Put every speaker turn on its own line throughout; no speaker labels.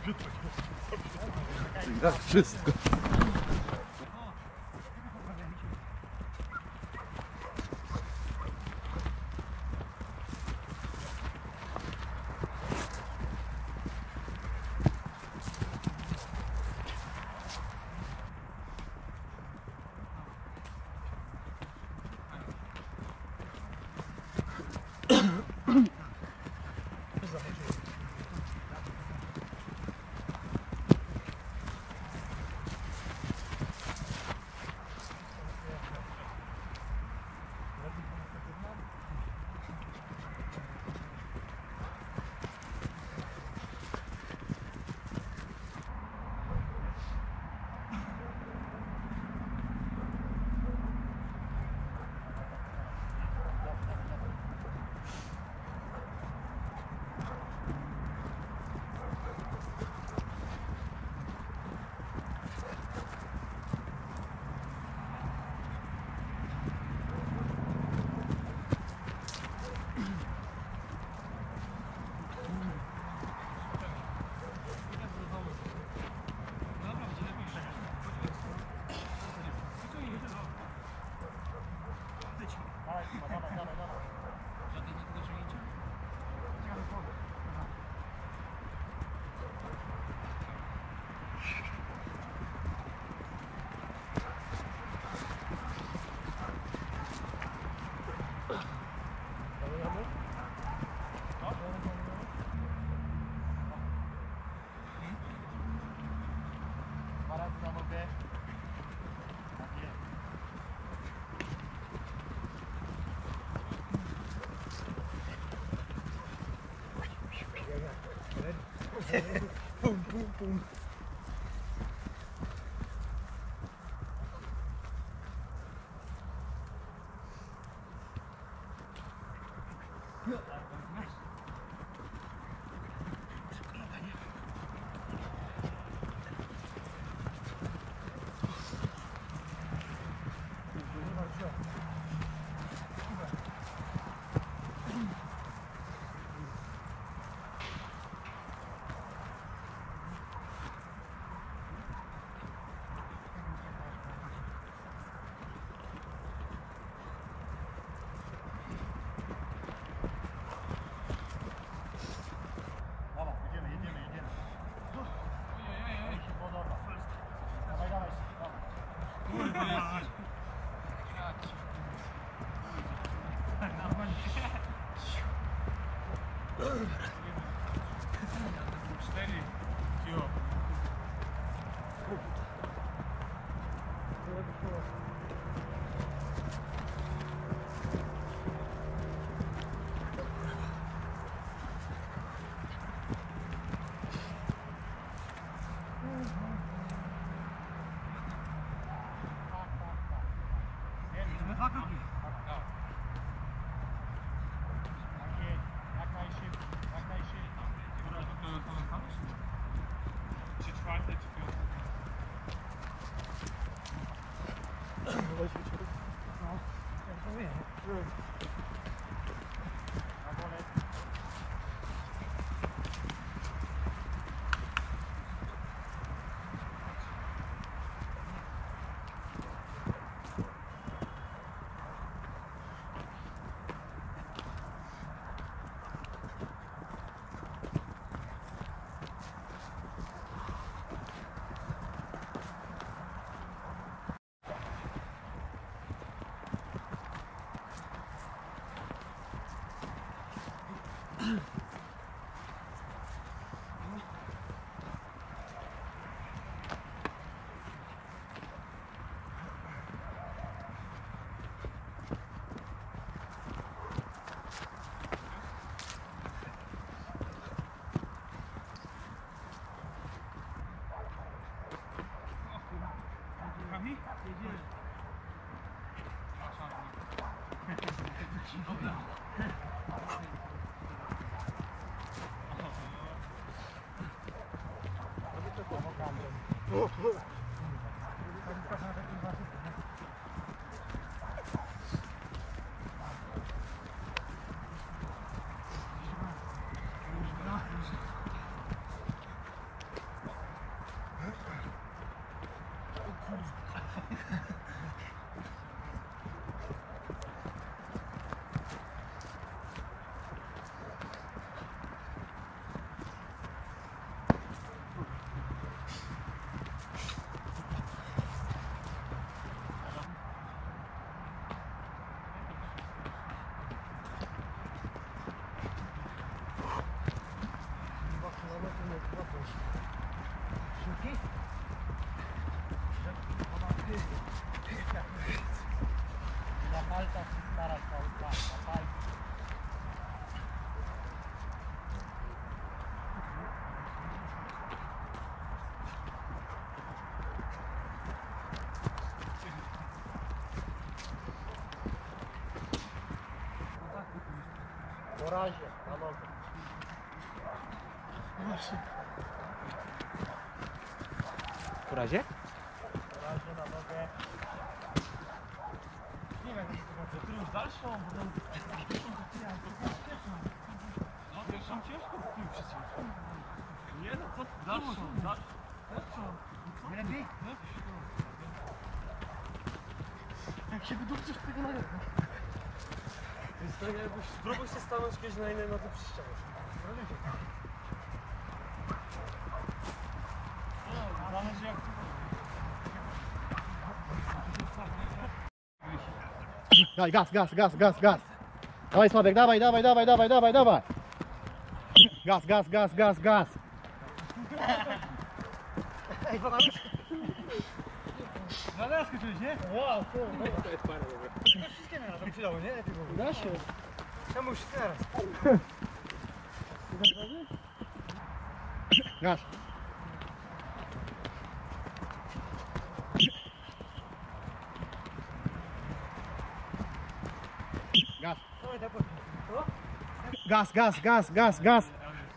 Tak wszystko.
Pum, pum, pum. Na palcach się starać cały czas, na palcach. Po razie, na nogę.
Po razie?
Po razie, na nogę. Nie wiem, jak to będzie. Ty już dalszą, bo tam...
No pierwszą ciężko kupił przecież. Nie no, co ty? Dalszą.
Nie lepiej? Jak się wydupczysz tego na jedno.
To jest tak jakbyś spróbuj się stanąć kiedyś na innej nodze przy ścianie. No, zależy jak
Daj, gaz, gaz, gaz, gaz, gaz. Dawaj Sławek, dawaj, dawaj, dawaj, dawaj, dawaj, dawaj. Gaz, gaz, gaz, gaz, gaz.
Ej, bo
na nas skoczyłeś, nie?
wow, to jest fajne, dobra. Wszystkie naraz, tam się dało, nie? Da się. Czemu wszystkie naraz?
Gaz. Gaz.
Dawaj, tak podnieś. Co?
Gaz, gaz, gaz, gaz, gaz.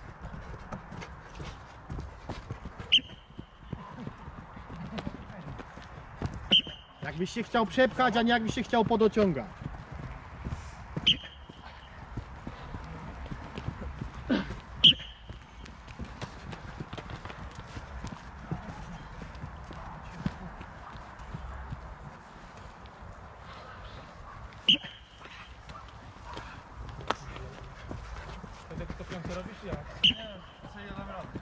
Jakbyś się chciał przepchać, a nie jakbyś się chciał podociągać.
Wtedy to piąty robisz jak? Nie, co ja dam radę.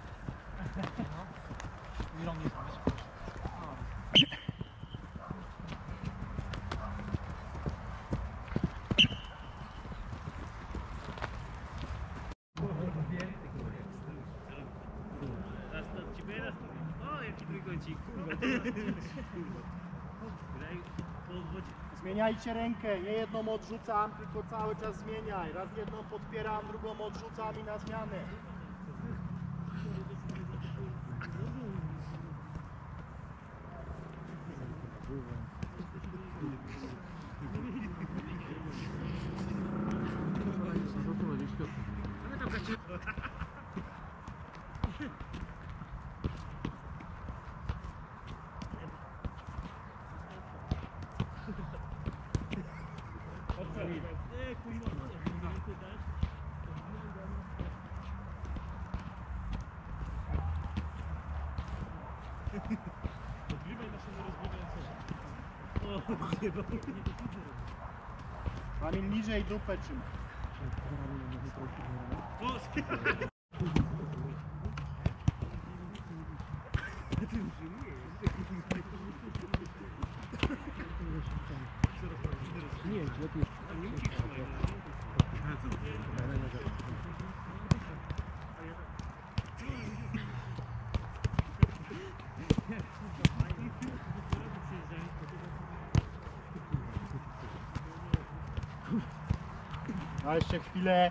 No. I rąk nie pomysł.
Raz to od ciebie, raz to... O, jaki trójkącik, kurwa. Graj po odwodzie.
Zmieniajcie rękę, nie jedną odrzucam, tylko cały czas zmieniaj. Raz jedną podpieram, drugą odrzucam i na zmianę. Kamil, niżej dupę trzymaj. A jeszcze chwilę.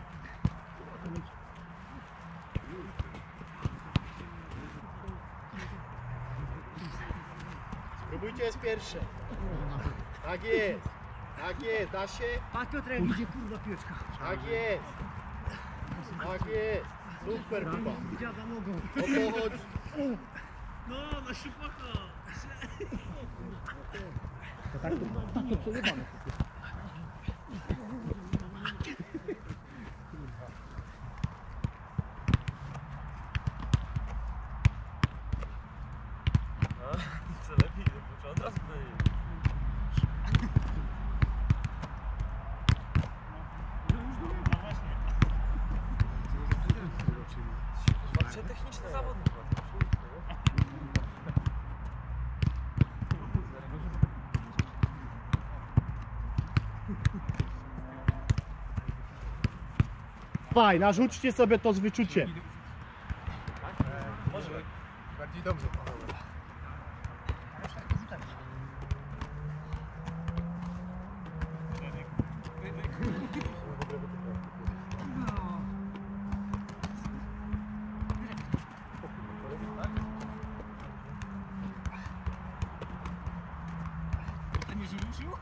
Spróbujcie jest pierwsze. Tak jest. Tak jest. Da się?
Patrz Piotrek, idzie kurwa piłeczka.
Tak jest. Tak jest. Super chyba.
Dziada nogą.
O to chodzi.
No, na szybaka.
Co lepiej, to od razu daje.
Dawaj, narzućcie sobie to z wyczuciem.
Może. Bardziej dobrze.
Nie rzucił?